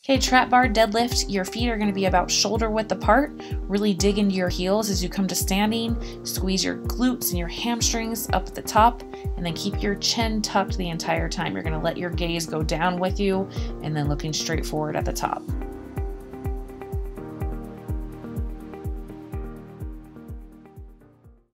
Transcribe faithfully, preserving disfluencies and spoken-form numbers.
Okay, trap bar deadlift, your feet are going to be about shoulder width apart. Really dig into your heels as you come to standing. Squeeze your glutes and your hamstrings up at the top, and then keep your chin tucked the entire time. You're going to let your gaze go down with you and then looking straight forward at the top.